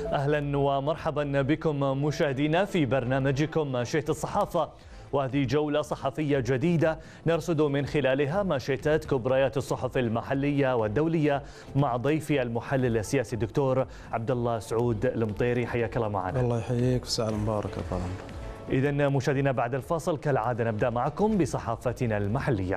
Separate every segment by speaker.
Speaker 1: أهلا ومرحبا بكم مشاهدينا في برنامجكم ماشية الصحافة، وهذه جولة صحفية جديدة نرصد من خلالها ماشيتات كبريات الصحف المحلية والدولية مع ضيفي المحلل السياسي الدكتور عبد الله سعود المطيري. حياك الله معنا.
Speaker 2: الله يحييك وسهلا مبارك يا فندم.
Speaker 1: إذن مشاهدينا بعد الفاصل كالعادة نبدأ معكم بصحافتنا المحلية.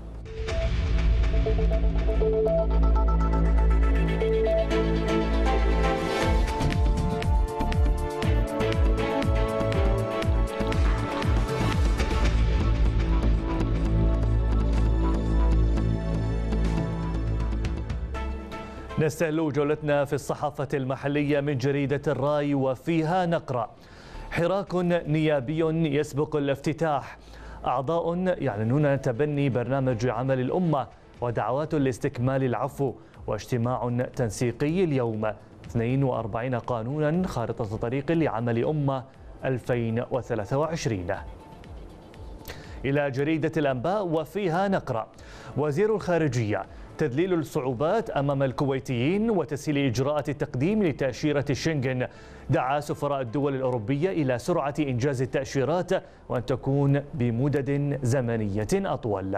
Speaker 1: نستهل جولتنا في الصحافة المحلية من جريدة الراي وفيها نقرأ: حراك نيابي يسبق الافتتاح، أعضاء يعلنون تبني برنامج عمل الأمة، ودعوات لاستكمال العفو، واجتماع تنسيقي اليوم، 42 قانونا خارطة طريق لعمل أمة 2023. إلى جريدة الأنباء وفيها نقرأ: وزير الخارجية تذليل الصعوبات أمام الكويتيين وتسهيل إجراءات التقديم لتأشيرة شنغن، دعا سفراء الدول الأوروبية إلى سرعة إنجاز التأشيرات وأن تكون بمدد زمنية أطول.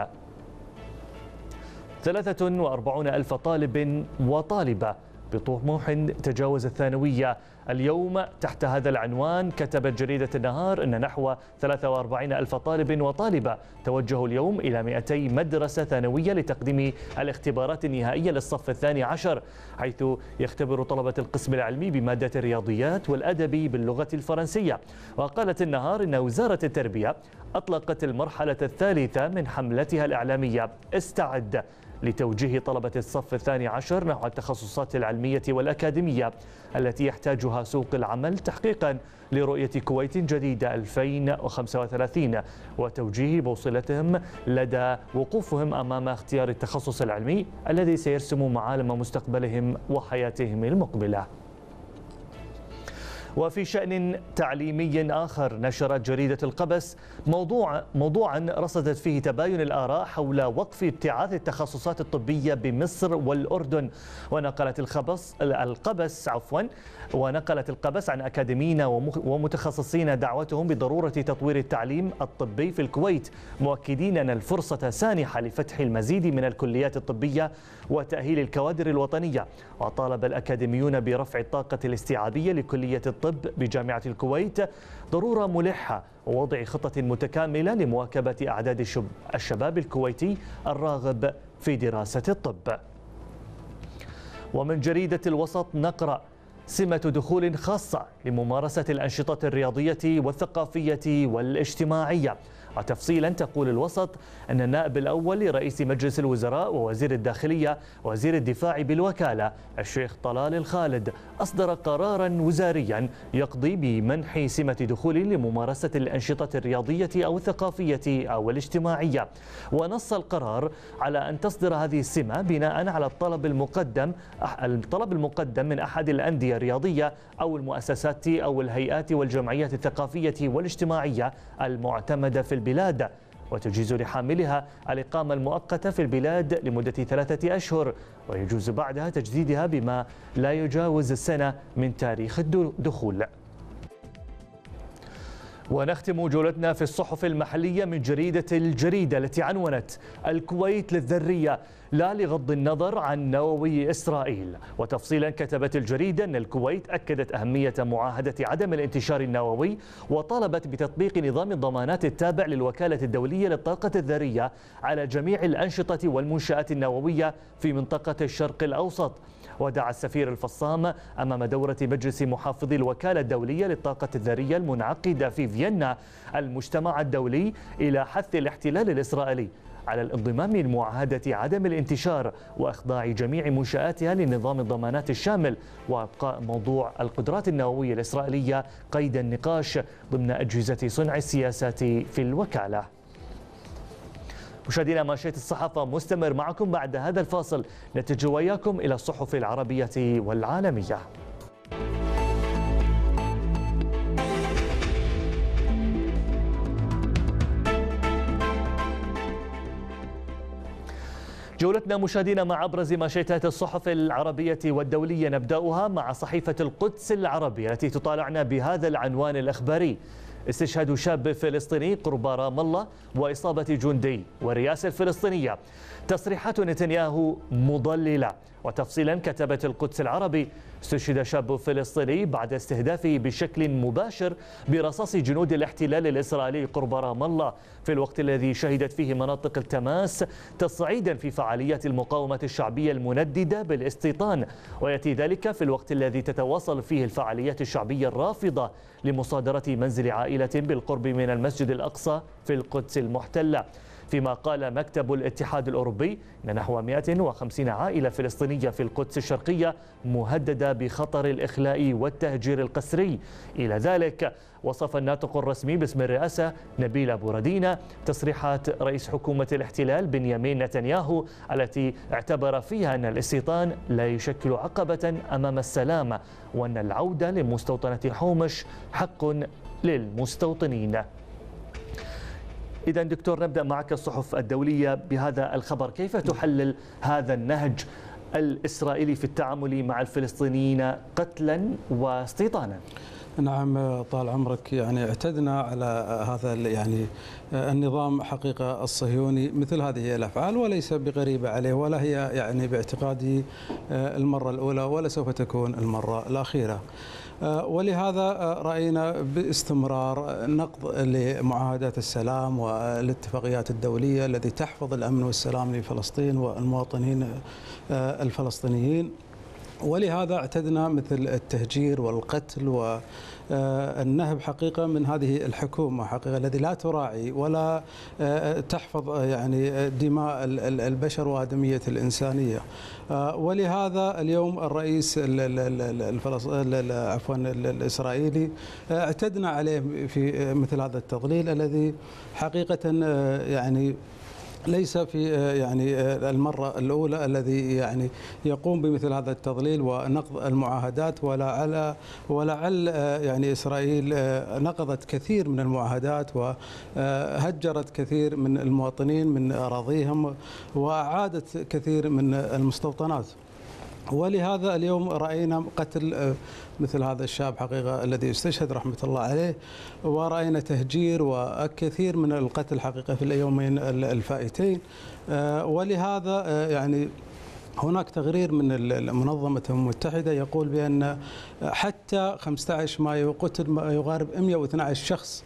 Speaker 1: 43 ألف طالب وطالبة بطموح تجاوز الثانوية اليوم. تحت هذا العنوان كتبت جريدة النهار أن نحو 43 ألف طالب وطالبة توجهوا اليوم إلى 200 مدرسة ثانوية لتقديم الاختبارات النهائية للصف الثاني عشر، حيث يختبر طلبة القسم العلمي بمادة الرياضيات والأدبي باللغة الفرنسية. وقالت النهار أن وزارة التربية أطلقت المرحلة الثالثة من حملتها الإعلامية استعد لتوجيه طلبة الصف الثاني عشر نحو التخصصات العلمية والأكاديمية التي يحتاجها سوق العمل تحقيقا لرؤية كويت جديدة 2035، وتوجيه بوصلتهم لدى وقوفهم أمام اختيار التخصص العلمي الذي سيرسم معالم مستقبلهم وحياتهم المقبلة. وفي شأن تعليمي آخر نشرت جريدة القبس موضوعا رصدت فيه تباين الآراء حول وقف ابتعاث التخصصات الطبية بمصر والأردن. ونقلت القبس عن أكاديميين ومتخصصين دعوتهم بضرورة تطوير التعليم الطبي في الكويت، مؤكدين أن الفرصة سانحة لفتح المزيد من الكليات الطبية وتأهيل الكوادر الوطنية. وطالب الأكاديميون برفع الطاقة الاستيعابية لكلية الطب بجامعة الكويت، ضرورة ملحة ووضع خطة متكاملة لمواكبة أعداد الشباب الكويتي الراغب في دراسة الطب. ومن جريدة الوسط نقرأ: سمة دخول خاصة لممارسة الأنشطة الرياضية والثقافية والاجتماعية. وتفصيلا تقول الوسط أن النائب الأول لرئيس مجلس الوزراء ووزير الداخلية ووزير الدفاع بالوكالة الشيخ طلال الخالد أصدر قرارا وزاريا يقضي بمنح سمة دخول لممارسة الأنشطة الرياضية أو الثقافية أو الاجتماعية. ونص القرار على أن تصدر هذه السمة بناء على الطلب المقدم من أحد الأندية الرياضية أو المؤسسات أو الهيئات والجمعيات الثقافية والاجتماعية المعتمدة في البلاد، وتجيز لحاملها الإقامة المؤقتة في البلاد لمدة 3 أشهر، ويجوز بعدها تجديدها بما لا يجاوز السنة من تاريخ الدخول. ونختم جولتنا في الصحف المحلية من جريدة الجريدة التي عنونت: الكويت للذرية لا لغض النظر عن نووي إسرائيل. وتفصيلا كتبت الجريدة أن الكويت أكدت أهمية معاهدة عدم الانتشار النووي، وطالبت بتطبيق نظام الضمانات التابع للوكالة الدولية للطاقة الذرية على جميع الأنشطة والمنشآت النووية في منطقة الشرق الأوسط. ودعا السفير الفصام أمام دورة مجلس محافظي الوكالة الدولية للطاقة الذرية المنعقدة في فيينا المجتمع الدولي إلى حث الاحتلال الإسرائيلي على الانضمام لمعاهدة عدم الانتشار وإخضاع جميع منشآتها لنظام الضمانات الشامل، وإبقاء موضوع القدرات النووية الإسرائيلية قيد النقاش ضمن أجهزة صنع السياسات في الوكالة. مشاهدينا ماشية الصحافة مستمر معكم بعد هذا الفاصل، نتجه وياكم إلى الصحف العربية والعالمية. جولتنا مشاهدينا مع أبرز مانشيتات الصحف العربية والدولية، نبدأها مع صحيفة القدس العربية التي تطالعنا بهذا العنوان الأخباري: استشهاد شاب فلسطيني قرب رام الله وإصابة جندي والرئاسة الفلسطينية، تصريحات نتنياهو مضللة. وتفصيلا كتبت القدس العربي: استشهد شاب فلسطيني بعد استهدافه بشكل مباشر برصاص جنود الاحتلال الإسرائيلي قرب رام الله في الوقت الذي شهدت فيه مناطق التماس تصعيدا في فعاليات المقاومة الشعبية المنددة بالاستيطان، ويأتي ذلك في الوقت الذي تتواصل فيه الفعاليات الشعبية الرافضة لمصادرة منزل عائلة بالقرب من المسجد الأقصى في القدس المحتلة. فيما قال مكتب الاتحاد الأوروبي أن نحو 150 عائلة فلسطينية في القدس الشرقية مهددة بخطر الإخلاء والتهجير القسري. إلى ذلك وصف الناطق الرسمي باسم الرئاسة نبيل أبو ردينة تصريحات رئيس حكومة الاحتلال بنيامين نتنياهو التي اعتبر فيها أن الاستيطان لا يشكل عقبة أمام السلام، وأن العودة لمستوطنة حومش حق للمستوطنين. إذا دكتور، نبدأ معك الصحف الدولية بهذا الخبر، كيف تحلل هذا النهج الإسرائيلي في التعامل مع الفلسطينيين قتلا واستيطانا؟
Speaker 2: نعم طال عمرك، يعني اعتدنا على هذا النظام حقيقة الصهيوني مثل هذه الأفعال، وليس بغريبة عليه، ولا هي يعني باعتقادي المرة الأولى ولا سوف تكون المرة الأخيرة. ولهذا رأينا باستمرار نقض لمعاهدات السلام والاتفاقيات الدولية التي تحفظ الأمن والسلام لفلسطين والمواطنين الفلسطينيين. ولهذا اعتدنا مثل التهجير والقتل والنهب حقيقة من هذه الحكومة حقيقة التي لا تراعي ولا تحفظ يعني دماء البشر وآدمية الإنسانية. ولهذا اليوم الرئيس الإسرائيلي اعتدنا عليه في مثل هذا التضليل الذي حقيقة يعني ليس في المرة الأولى الذي يقوم بمثل هذا التضليل ونقض المعاهدات، ولعل إسرائيل نقضت كثير من المعاهدات وهجرت كثير من المواطنين من أراضيهم وأعادت كثير من المستوطنات. ولهذا اليوم رأينا قتل مثل هذا الشاب حقيقة الذي استشهد رحمة الله عليه، ورأينا تهجير وكثير من القتل حقيقة في اليومين الفائتين. ولهذا هناك تقرير من المنظمة المتحدة يقول بأن حتى 15 مايو قتل ما يقارب 112 شخص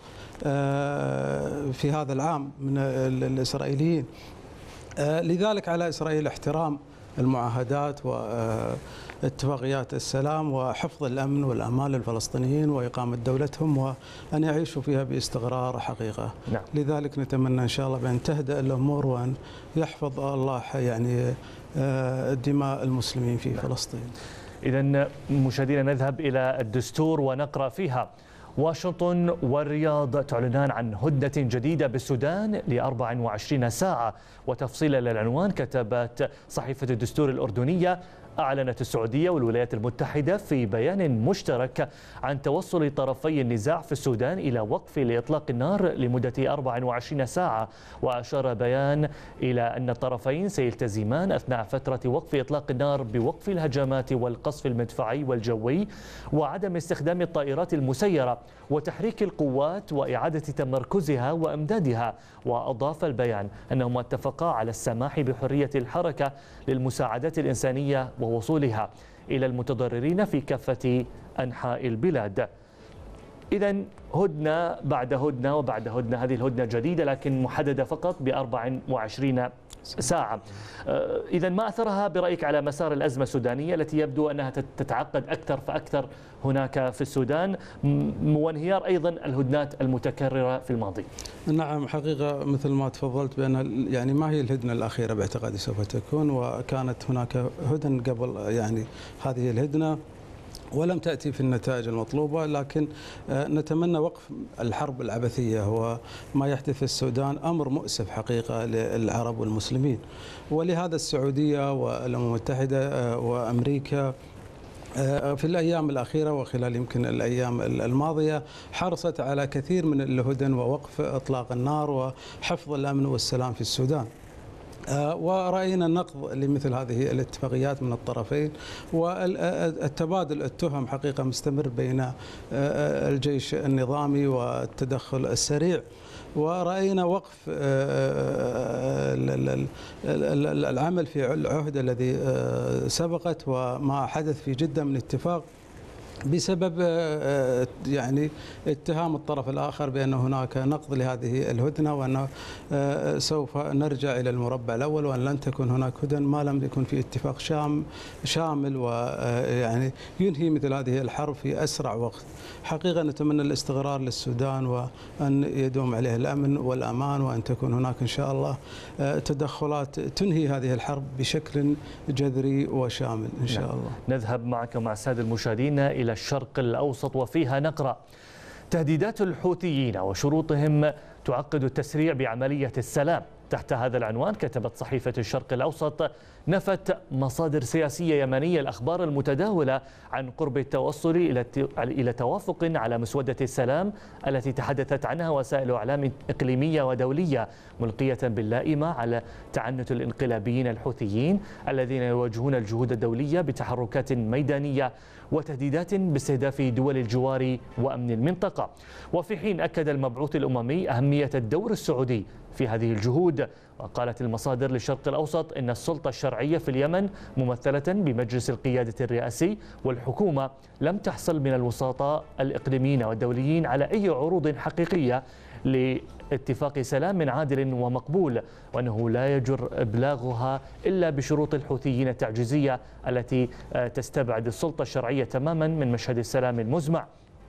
Speaker 2: في هذا العام من الإسرائيليين. لذلك على إسرائيل احترام المعاهدات واتفاقيات السلام وحفظ الأمن والأمان للفلسطينيين وإقامة دولتهم وأن يعيشوا فيها باستقرار حقيقة.
Speaker 1: نعم.
Speaker 2: لذلك نتمنى إن شاء الله بأن تهدأ الأمور وأن يحفظ الله دماء المسلمين في فلسطين.
Speaker 1: إذن مشاهدينا نذهب إلى الدستور ونقرأ فيها: واشنطن والرياض تعلنان عن هدنة جديدة بالسودان ل24 ساعة. وتفصيلا للعنوان كتبت صحيفة الدستور الأردنية: أعلنت السعودية والولايات المتحدة في بيان مشترك عن توصل طرفي النزاع في السودان إلى وقف لإطلاق النار لمدة 24 ساعة. وأشار بيان إلى أن الطرفين سيلتزمان أثناء فترة وقف إطلاق النار بوقف الهجمات والقصف المدفعي والجوي وعدم استخدام الطائرات المسيرة وتحريك القوات وإعادة تمركزها وإمدادها. وأضاف البيان أنهما اتفقا على السماح بحرية الحركة للمساعدات الإنسانية ووصولها إلى المتضررين في كافة أنحاء البلاد. إذن هدنة بعد هدنة وبعد هدنة، هذه الهدنة جديدة لكن محددة فقط ب24 ساعة. إذن ما أثرها برأيك على مسار الأزمة السودانية التي يبدو أنها تتعقد أكثر فأكثر هناك في السودان، وانهيار أيضا الهدنات المتكررة في الماضي؟
Speaker 2: نعم حقيقة مثل ما تفضلت بأن ما هي الهدنة الأخيرة باعتقادي سوف تكون، وكانت هناك هدن قبل هذه الهدنة ولم تأتي في النتائج المطلوبة. لكن نتمنى وقف الحرب العبثية وما يحدث في السودان أمر مؤسف حقيقة للعرب والمسلمين. ولهذا السعودية والأمم المتحدة وأمريكا في الأيام الأخيرة وخلال يمكن الأيام الماضية حرصت على كثير من الهدن ووقف إطلاق النار وحفظ الأمن والسلام في السودان. ورأينا النقض لمثل هذه الاتفاقيات من الطرفين، والتبادل التهم حقيقة مستمر بين الجيش النظامي والتدخل السريع. ورأينا وقف العمل في العهد الذي سبقت وما حدث في جدة من اتفاق بسبب يعني اتهام الطرف الآخر بأن هناك نقض لهذه الهدنة، وأنه سوف نرجع إلى المربع الأول، وأن لن تكون هناك هدن ما لم يكن في اتفاق شامل ويعني ينهي مثل هذه الحرب في أسرع وقت. حقيقة نتمنى الاستقرار للسودان وأن يدوم عليه الأمن والأمان، وأن تكون هناك إن شاء الله تدخلات تنهي هذه الحرب بشكل جذري وشامل إن شاء الله.
Speaker 1: نذهب معك مع السادة المشاهدين إلى الشرق الأوسط، وفيها نقرأ: تهديدات الحوثيين وشروطهم تعقد التسريع بعملية السلام. تحت هذا العنوان كتبت صحيفة الشرق الأوسط: نفت مصادر سياسية يمنية الأخبار المتداولة عن قرب التوصل إلى توافق على مسودة السلام التي تحدثت عنها وسائل إعلام إقليمية ودولية، ملقية باللائمة على تعنت الانقلابيين الحوثيين الذين يواجهون الجهود الدولية بتحركات ميدانية وتهديدات باستهداف دول الجوار وأمن المنطقة. وفي حين أكد المبعوث الأممي أهمية الدور السعودي في هذه الجهود. وقالت المصادر للشرق الأوسط إن السلطة الشرعية في اليمن ممثلة بمجلس القيادة الرئاسي والحكومة لم تحصل من الوسطاء الإقليميين والدوليين على أي عروض حقيقية لاتفاق سلام عادل ومقبول، وأنه لا يجر إبلاغها إلا بشروط الحوثيين التعجيزية التي تستبعد السلطة الشرعية تماما من مشهد السلام المزمع،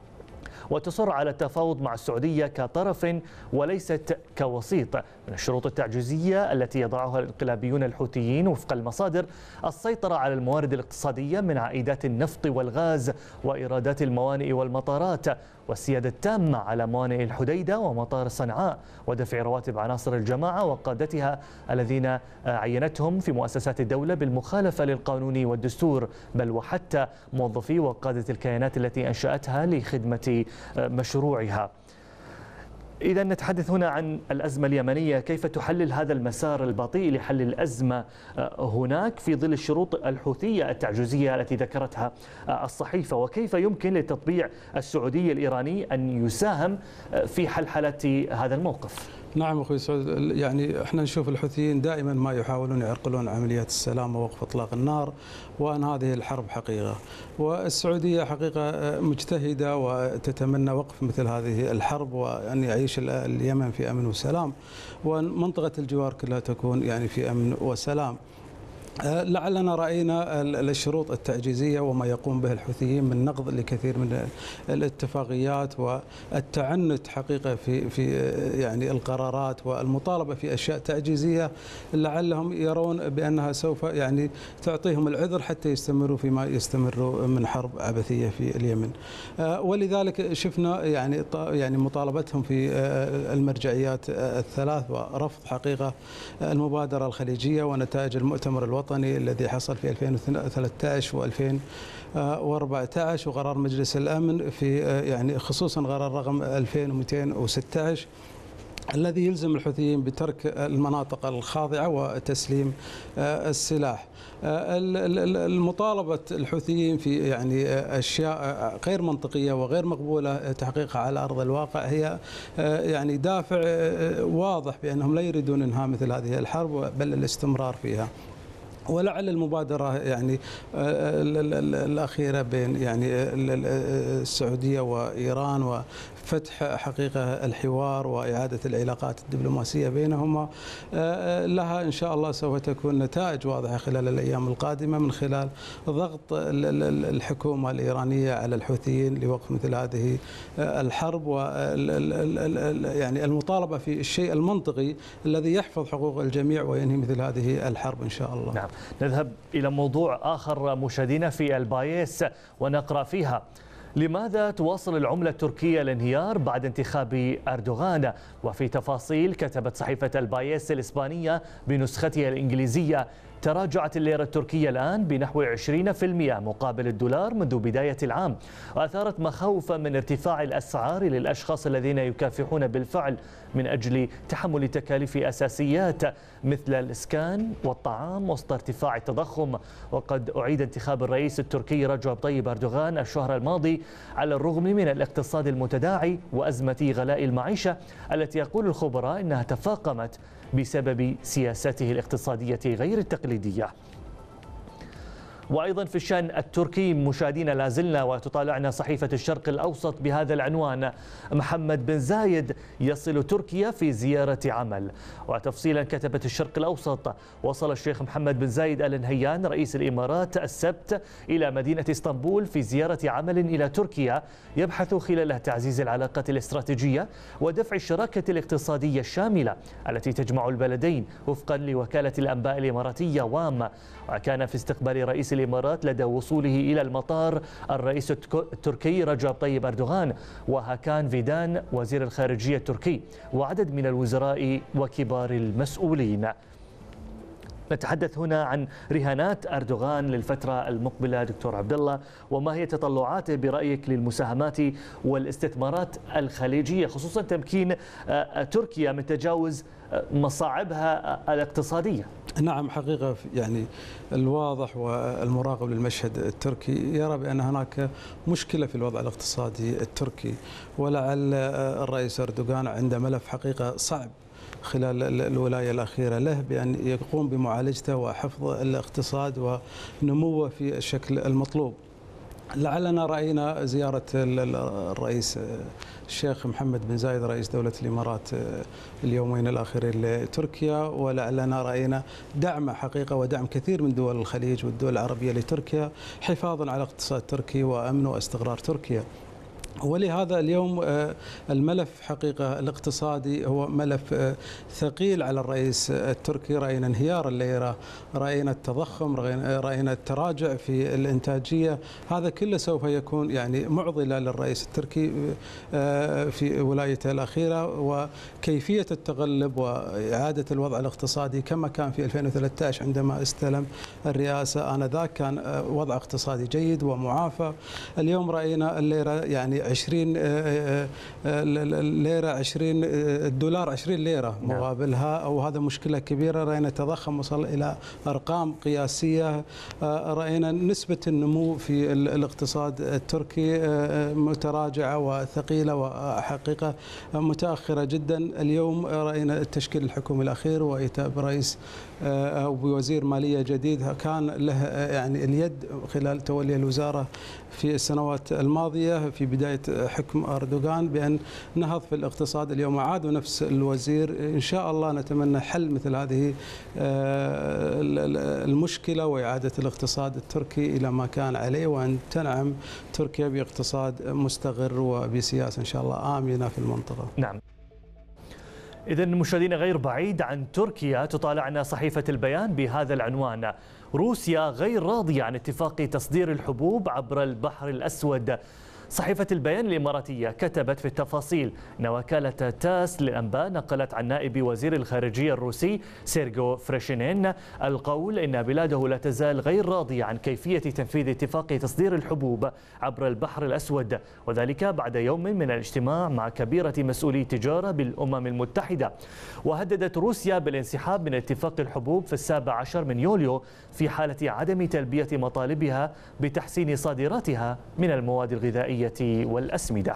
Speaker 1: وتصر على التفاوض مع السعودية كطرف وليست كوسيط. من الشروط التعجيزية التي يضعها الانقلابيون الحوثيين وفق المصادر السيطرة على الموارد الاقتصادية من عائدات النفط والغاز وإيرادات الموانئ والمطارات، والسيادة التامة على موانئ الحديدة ومطار صنعاء، ودفع رواتب عناصر الجماعة وقادتها الذين عينتهم في مؤسسات الدولة بالمخالفة للقانون والدستور، بل وحتى موظفي وقادة الكيانات التي أنشأتها لخدمة مشروعها. إذا نتحدث هنا عن الأزمة اليمنية، كيف تحلل هذا المسار البطيء لحل الأزمة هناك في ظل الشروط الحوثية التعجيزية التي ذكرتها الصحيفة، وكيف يمكن للتطبيع السعودي الإيراني أن يساهم في حلحلة هذا الموقف؟
Speaker 2: نعم أخوي سعود، يعني احنا نشوف الحوثيين دائما ما يحاولون يعرقلون عمليات السلام ووقف اطلاق النار وان هذه الحرب حقيقه، والسعوديه حقيقه مجتهده وتتمنى وقف مثل هذه الحرب وان يعيش اليمن في امن وسلام، وان منطقه الجوار كلها تكون يعني في امن وسلام. لعلنا رأينا الشروط التعجيزية وما يقوم به الحوثيين من نقض لكثير من الاتفاقيات والتعنت حقيقة في يعني القرارات والمطالبة في أشياء تعجيزية، لعلهم يرون بأنها سوف يعني تعطيهم العذر حتى يستمروا فيما يستمروا من حرب عبثية في اليمن. ولذلك شفنا يعني مطالبتهم في المرجعيات الثلاث ورفض حقيقة المبادرة الخليجية ونتائج المؤتمر الوطني الذي حصل في 2013 و2014 وقرار مجلس الأمن في يعني خصوصا قرار رقم 2216 الذي يلزم الحوثيين بترك المناطق الخاضعة وتسليم السلاح. المطالبة الحوثيين في يعني أشياء غير منطقية وغير مقبولة تحقيقها على أرض الواقع هي يعني دافع واضح بأنهم لا يريدون إنهاء مثل هذه الحرب بل الاستمرار فيها. ولعل المبادرة يعني الأخيرة بين يعني السعودية وإيران وفتح حقيقة الحوار وإعادة العلاقات الدبلوماسية بينهما لها إن شاء الله سوف تكون نتائج واضحة خلال الأيام القادمة من خلال ضغط الحكومة الإيرانية على الحوثيين لوقف مثل هذه الحرب يعني المطالبة في الشيء المنطقي الذي يحفظ حقوق الجميع وينهي مثل هذه الحرب إن شاء الله.
Speaker 1: نعم. نذهب إلى موضوع آخر مشاهدينا في البايس ونقرأ فيها: لماذا تواصل العملة التركية الانهيار بعد انتخاب أردوغان؟ وفي تفاصيل كتبت صحيفة البايس الإسبانية بنسختها الإنجليزية: تراجعت الليرة التركية الآن بنحو 20% مقابل الدولار منذ بداية العام، وأثارت مخاوفا من ارتفاع الأسعار للأشخاص الذين يكافحون بالفعل من أجل تحمل تكاليف أساسيات مثل الإسكان والطعام وسط ارتفاع التضخم. وقد أعيد انتخاب الرئيس التركي رجب طيب أردوغان الشهر الماضي على الرغم من الاقتصاد المتداعي وأزمة غلاء المعيشة التي يقول الخبراء إنها تفاقمت بسبب سياسته الاقتصادية غير التقليدية. وأيضا في الشأن التركي مشاهدينا لازلنا وتطالعنا صحيفة الشرق الأوسط بهذا العنوان: محمد بن زايد يصل تركيا في زيارة عمل. وتفصيلا كتبت الشرق الأوسط: وصل الشيخ محمد بن زايد آل نهيان رئيس الإمارات السبت إلى مدينة اسطنبول في زيارة عمل إلى تركيا يبحث خلالها تعزيز العلاقات الاستراتيجية ودفع الشراكة الاقتصادية الشاملة التي تجمع البلدين وفقا لوكالة الأنباء الإماراتية وام. وكان في استقبال رئيس الإمارات لدى وصوله إلى المطار الرئيس التركي رجب طيب أردوغان وهاكان فيدان وزير الخارجية التركي وعدد من الوزراء وكبار المسؤولين. نتحدث هنا عن رهانات أردوغان للفترة المقبلة دكتور عبد الله، وما هي تطلعاته برأيك للمساهمات والاستثمارات الخليجية خصوصا تمكين تركيا من تجاوز مصاعبها الاقتصادية؟
Speaker 2: نعم، حقيقة يعني الواضح والمراقب للمشهد التركي يرى بأن هناك مشكلة في الوضع الاقتصادي التركي، ولعل الرئيس أردوغان عنده ملف حقيقة صعب خلال الولاية الأخيرة له بأن يقوم بمعالجته وحفظ الاقتصاد ونموه في الشكل المطلوب. لعلنا رأينا زيارة الرئيس الشيخ محمد بن زايد رئيس دولة الإمارات اليومين الأخيرين لتركيا، ولعلنا رأينا دعم حقيقة ودعم كثير من دول الخليج والدول العربية لتركيا حفاظا على الاقتصاد التركي وأمن واستقرار تركيا. ولهذا اليوم الملف حقيقة الاقتصادي هو ملف ثقيل على الرئيس التركي. رأينا انهيار الليرة، رأينا التضخم، رأينا التراجع في الإنتاجية، هذا كله سوف يكون يعني معضلة للرئيس التركي في ولايته الأخيرة، وكيفية التغلب وإعادة الوضع الاقتصادي كما كان في 2013 عندما استلم الرئاسة. آنذاك كان وضع اقتصادي جيد ومعافى. اليوم رأينا الليرة يعني 20 ليرة 20 الدولار 20 ليرة مقابلها، وهذا مشكلة كبيرة. رأينا تضخم وصل إلى أرقام قياسية. رأينا نسبة النمو في الاقتصاد التركي متراجعة وثقيلة وحقيقة متأخرة جدا. اليوم رأينا التشكيل الحكومي الأخير وإيتاء برئيس أو بوزير مالية جديد كان له يعني اليد خلال تولي الوزارة في السنوات الماضية في بداية حكم أردوغان بأن نهض في الاقتصاد. اليوم عادوا نفس الوزير. إن شاء الله نتمنى حل مثل هذه المشكلة وإعادة الاقتصاد التركي إلى ما كان عليه، وأن تنعم تركيا باقتصاد مستقر وبسياسة إن شاء الله آمنة في المنطقة.
Speaker 1: نعم. إذن مشاهدينا غير بعيد عن تركيا تطالعنا صحيفة البيان بهذا العنوان: روسيا غير راضية عن اتفاق تصدير الحبوب عبر البحر الأسود. صحيفة البيان الإماراتية كتبت في التفاصيل أن وكالة تاس للأنباء نقلت عن نائب وزير الخارجية الروسي سيرجو فريشينين القول أن بلاده لا تزال غير راضية عن كيفية تنفيذ اتفاق تصدير الحبوب عبر البحر الأسود، وذلك بعد يوم من الاجتماع مع كبيرة مسؤولي التجارة بالأمم المتحدة. وهددت روسيا بالانسحاب من اتفاق الحبوب في 17 من يوليو في حالة عدم تلبية مطالبها بتحسين صادراتها من المواد الغذائية والأسمدة.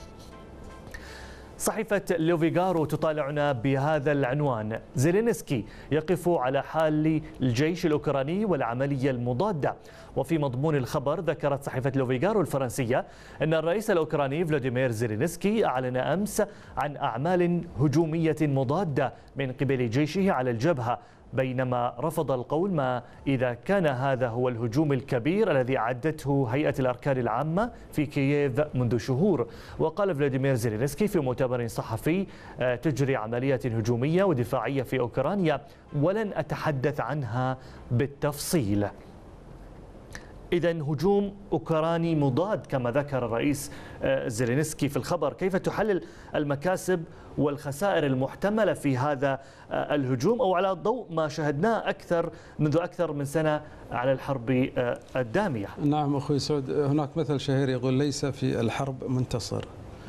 Speaker 1: صحيفة لوفيغارو تطالعنا بهذا العنوان: زيلينسكي يقف على حال الجيش الأوكراني والعملية المضادة. وفي مضمون الخبر ذكرت صحيفة لوفيغارو الفرنسية أن الرئيس الأوكراني فلاديمير زيلينسكي أعلن أمس عن أعمال هجومية مضادة من قبل جيشه على الجبهة، بينما رفض القول ما إذا كان هذا هو الهجوم الكبير الذي أعدته هيئة الأركان العامة في كييف منذ شهور. وقال فلاديمير زيلينسكي في مؤتمر صحفي: تجري عمليات هجومية ودفاعية في أوكرانيا ولن أتحدث عنها بالتفصيل. إذا هجوم أوكراني مضاد كما ذكر الرئيس زيلينسكي في الخبر، كيف تحلل المكاسب والخسائر المحتملة في هذا الهجوم، أو على ضوء ما شاهدناه منذ أكثر من سنة على الحرب الدامية؟
Speaker 2: نعم أخوي سعود، هناك مثل شهير يقول ليس في الحرب منتصر،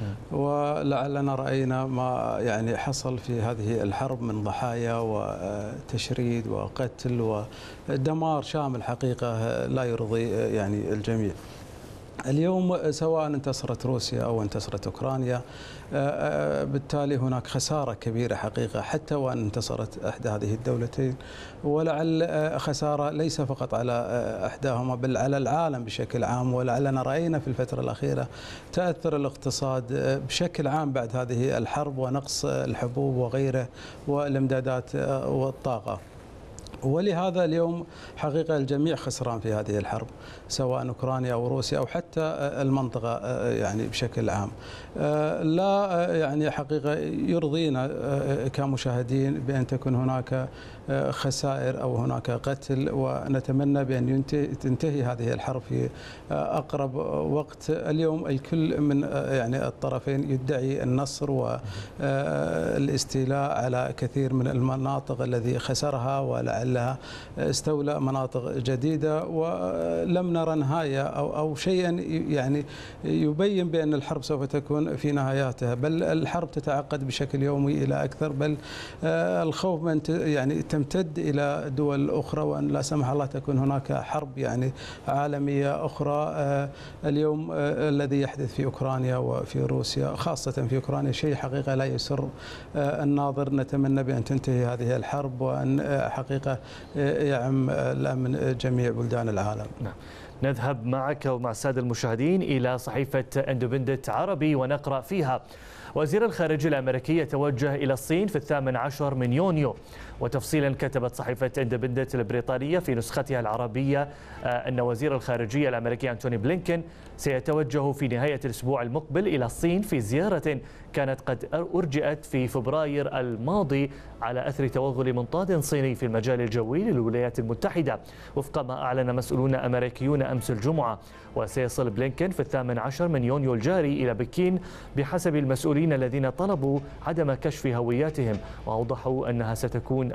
Speaker 2: ولعلنا رأينا ما يعني حصل في هذه الحرب من ضحايا وتشريد وقتل ودمار شامل حقيقة لا يرضي يعني الجميع. اليوم سواء انتصرت روسيا أو انتصرت أوكرانيا، بالتالي هناك خسارة كبيرة حقيقة حتى وأن انتصرت إحدى هذه الدولتين، ولعل خسارة ليس فقط على إحداهما بل على العالم بشكل عام. ولعلنا رأينا في الفترة الأخيرة تأثر الاقتصاد بشكل عام بعد هذه الحرب ونقص الحبوب وغيره والإمدادات والطاقة. ولهذا اليوم حقيقة الجميع خسران في هذه الحرب، سواء أوكرانيا أو روسيا أو حتى المنطقة يعني بشكل عام. لا يعني حقيقة يرضينا كمشاهدين بأن تكون هناك خسائر أو هناك قتل، ونتمنى بأن تنتهي هذه الحرب في أقرب وقت. اليوم الكل من يعني الطرفين يدعي النصر والاستيلاء على كثير من المناطق الذي خسرها، ولعلها استولى مناطق جديدة، ولم نرى نهاية أو شيئا يعني يبين بأن الحرب سوف تكون في نهاياتها، بل الحرب تتعقد بشكل يومي إلى أكثر، بل الخوف من يعني تمتد إلى دول أخرى، وأن لا سمح الله تكون هناك حرب يعني عالمية أخرى. اليوم الذي يحدث في أوكرانيا وفي روسيا، خاصة في أوكرانيا، شيء حقيقة لا يسر الناظر. نتمنى بأن تنتهي هذه الحرب وأن حقيقة يعم الأمن جميع بلدان العالم.
Speaker 1: نعم. نذهب معك ومع السادة المشاهدين إلى صحيفة اندبندنت عربي ونقرأ فيها: وزير الخارجية الأمريكي يتوجه إلى الصين في 18 من يونيو. وتفصيلا كتبت صحيفة اندبندنت البريطانية في نسختها العربية أن وزير الخارجية الأمريكي أنتوني بلينكن سيتوجه في نهاية الأسبوع المقبل إلى الصين في زيارة كانت قد أرجئت في فبراير الماضي على أثر توغل منطاد صيني في المجال الجوي للولايات المتحدة، وفق ما أعلن مسؤولون أمريكيون أمس الجمعة. وسيصل بلينكن في 18 من يونيو الجاري إلى بكين بحسب المسؤولين الذين طلبوا عدم كشف هوياتهم، وأوضحوا أنها ستكون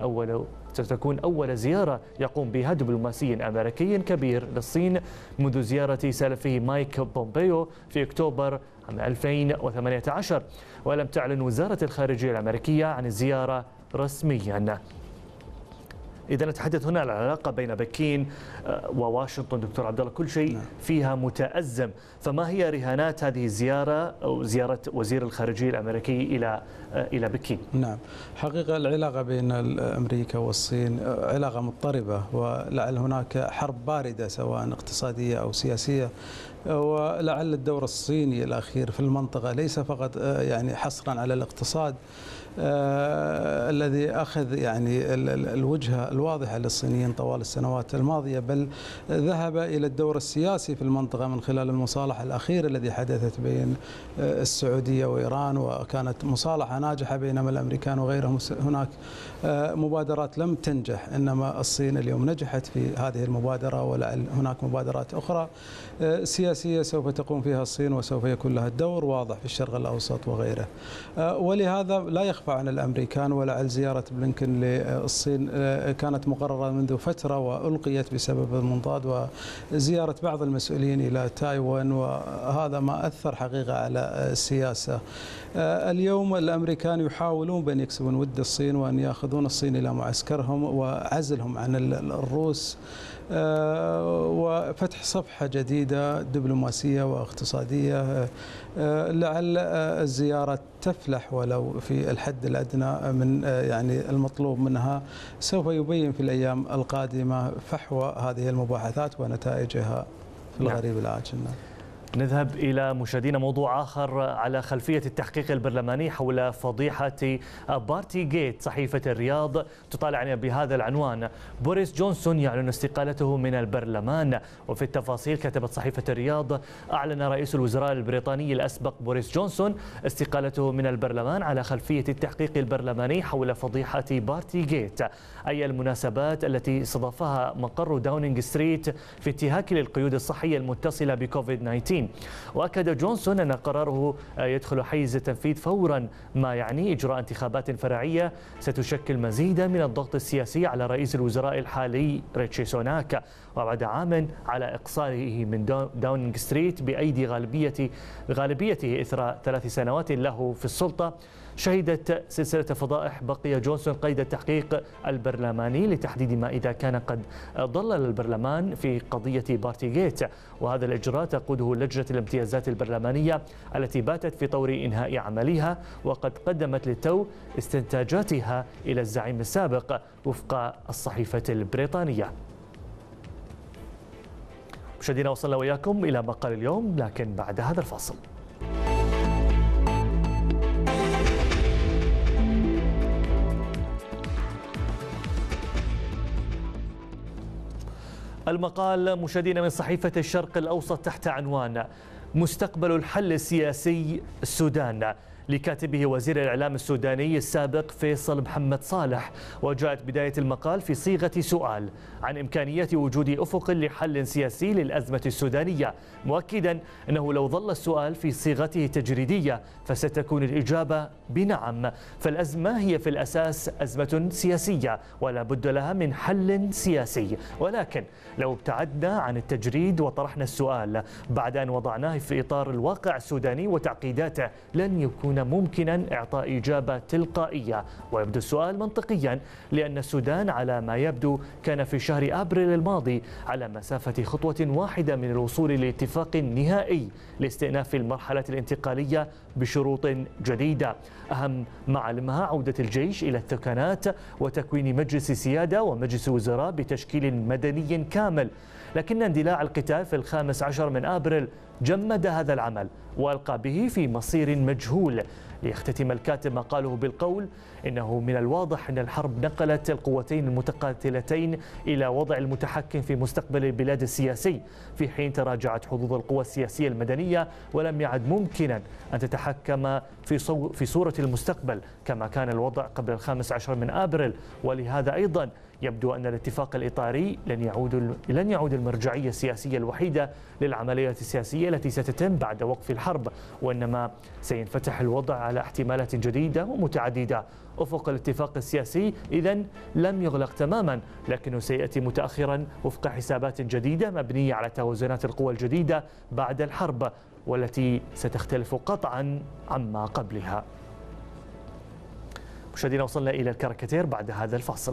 Speaker 1: أول زيارة يقوم بها دبلوماسي أمريكي كبير للصين منذ زيارة سلفه مايك بومبيو في أكتوبر عام 2018. ولم تعلن وزارة الخارجية الأمريكية عن الزيارة رسميا. إذا نتحدث هنا عن العلاقة بين بكين وواشنطن دكتور عبد الله، كل شيء فيها متأزم، فما هي رهانات هذه الزيارة أو زيارة وزير الخارجية الأمريكي إلى بكين؟
Speaker 2: نعم، حقيقة العلاقة بين أمريكا والصين علاقة مضطربة، ولعل هناك حرب باردة سواء اقتصادية أو سياسية. ولعل الدور الصيني الأخير في المنطقة ليس فقط يعني حصرا على الاقتصاد الذي أخذ يعني الوجهة الواضحة للصينيين طوال السنوات الماضية، بل ذهب إلى الدور السياسي في المنطقة من خلال المصالحة الأخيرة الذي حدثت بين السعودية وإيران، وكانت مصالحة ناجحة بينما الأمريكان وغيرهم. هناك مبادرات لم تنجح، إنما الصين اليوم نجحت في هذه المبادرة، ولعل هناك مبادرات أخرى سياسية سوف تقوم فيها الصين وسوف يكون لها دور واضح في الشرق الأوسط وغيره. ولهذا لا يخفى عن الأمريكان، ولعل زيارة بلينكن للصين كانت مقررة منذ فترة وألقيت بسبب المنطاد وزيارة بعض المسؤولين إلى تايوان، وهذا ما أثر حقيقة على السياسة. اليوم الأمريكان يحاولون بأن يكسبون ود الصين وأن يأخذون الصين إلى معسكرهم وعزلهم عن الروس، وفتح صفحة جديدة دبلوماسية واقتصادية. لعل الزيارة تفلح ولو في الحد الأدنى من يعني المطلوب منها. سوف يبين في الأيام القادمة فحوى هذه المباحثات ونتائجها في القريب العاجل.
Speaker 1: نذهب إلى مشاهدينا موضوع آخر على خلفية التحقيق البرلماني حول فضيحة بارتي جيت. صحيفة الرياض تطالعنا بهذا العنوان: بوريس جونسون يعلن استقالته من البرلمان. وفي التفاصيل كتبت صحيفة الرياض: أعلن رئيس الوزراء البريطاني الأسبق بوريس جونسون استقالته من البرلمان على خلفية التحقيق البرلماني حول فضيحة بارتي جيت، أي المناسبات التي استضافها مقر داونينغ ستريت في انتهاك للقيود الصحية المتصلة بكوفيد 19. وأكد جونسون أن قراره يدخل حيز التنفيذ فورا، ما يعني إجراء انتخابات فرعية ستشكل مزيدا من الضغط السياسي على رئيس الوزراء الحالي ريتشي سوناك. وبعد عام على إقصائه من داونينغ ستريت بأيدي غالبيته إثر 3 سنوات له في السلطة، شهدت سلسلة فضائح بقي جونسون قيد التحقيق البرلماني لتحديد ما إذا كان قد ضلل البرلمان في قضية بارتي جيت. وهذا الإجراء تقوده لجنة الامتيازات البرلمانية التي باتت في طور إنهاء عملها، وقد قدمت للتو استنتاجاتها إلى الزعيم السابق وفق الصحيفة البريطانية. مشاهدينا، وصلنا وإياكم إلى مقال اليوم، لكن بعد هذا الفاصل. المقال مشاهدينا من صحيفة الشرق الأوسط تحت عنوان: مستقبل الحل السياسي السودان، لكاتبه وزير الإعلام السوداني السابق فيصل محمد صالح. وجاءت بداية المقال في صيغة سؤال عن إمكانية وجود أفق لحل سياسي للأزمة السودانية، مؤكدا أنه لو ظل السؤال في صيغته التجريدية فستكون الإجابة بنعم، فالأزمة هي في الأساس أزمة سياسية ولا بد لها من حل سياسي. ولكن لو ابتعدنا عن التجريد وطرحنا السؤال بعد أن وضعناه في إطار الواقع السوداني وتعقيداته، لن يكون ممكنا إعطاء إجابة تلقائية. ويبدو السؤال منطقيا لأن السودان على ما يبدو كان في شهر أبريل الماضي على مسافة خطوة واحدة من الوصول لاتفاق نهائي لاستئناف المرحلة الانتقالية بشروط جديدة، أهم معالمها عودة الجيش إلى الثكنات وتكوين مجلس سيادة ومجلس وزراء بتشكيل مدني كامل. لكن اندلاع القتال في 15 من أبريل جمد هذا العمل وألقى به في مصير مجهول. ليختتم الكاتب مقاله بالقول: إنه من الواضح أن الحرب نقلت القوتين المتقاتلتين إلى وضع المتحكم في مستقبل البلاد السياسي، في حين تراجعت حظوظ القوى السياسية المدنية ولم يعد ممكنا أن تتحكم في صورة المستقبل كما كان الوضع قبل 15 من أبريل. ولهذا أيضا يبدو أن الاتفاق الإطاري لن يعود المرجعية السياسية الوحيدة للعملية السياسية التي ستتم بعد وقف الحرب، وإنما سينفتح الوضع على احتمالات جديدة ومتعددة. أفق الاتفاق السياسي إذن لم يغلق تماما، لكنه سيأتي متأخرا وفق حسابات جديدة مبنية على توازنات القوى الجديدة بعد الحرب، والتي ستختلف قطعا عما قبلها. مشاهدينا، وصلنا إلى الكاريكاتير بعد هذا الفاصل.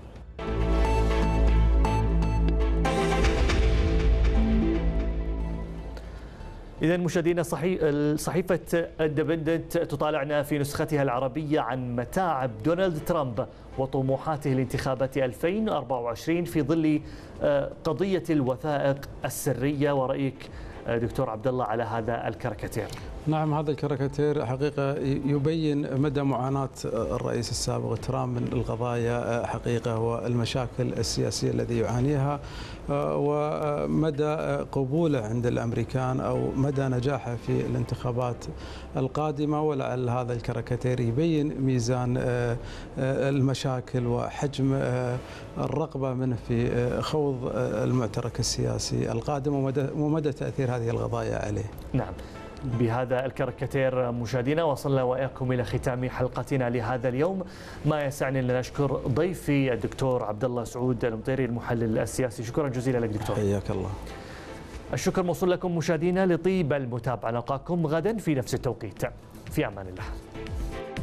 Speaker 1: إذا مشاهدينا، صحيفة اندبندنت تطالعنا في نسختها العربية عن متاعب دونالد ترامب وطموحاته لانتخابات 2024 في ظل قضية الوثائق السرية. ورأيك دكتور عبد الله على هذا الكاريكاتير؟
Speaker 2: نعم، هذا الكاريكاتير حقيقة يبين مدى معاناة الرئيس السابق ترامب من القضايا حقيقة والمشاكل السياسية التي يعانيها، ومدى قبوله عند الأمريكان أو مدى نجاحه في الانتخابات القادمة. ولعل هذا الكاريكاتير يبين ميزان المشاكل وحجم الرغبة منه في خوض المعترك السياسي القادم ومدى تأثير هذه القضايا عليه.
Speaker 1: نعم، بهذا الكاريكاتير مشاهدينا وصلنا وإياكم إلى ختام حلقتنا لهذا اليوم. ما يسعني أن نشكر ضيفي الدكتور عبد الله سعود المطيري المحلل السياسي. شكرا جزيلا لك دكتور.
Speaker 2: حياك الله.
Speaker 1: الشكر موصول لكم مشاهدينا لطيب المتابعة. نلقاكم غدا في نفس التوقيت. في أمان الله.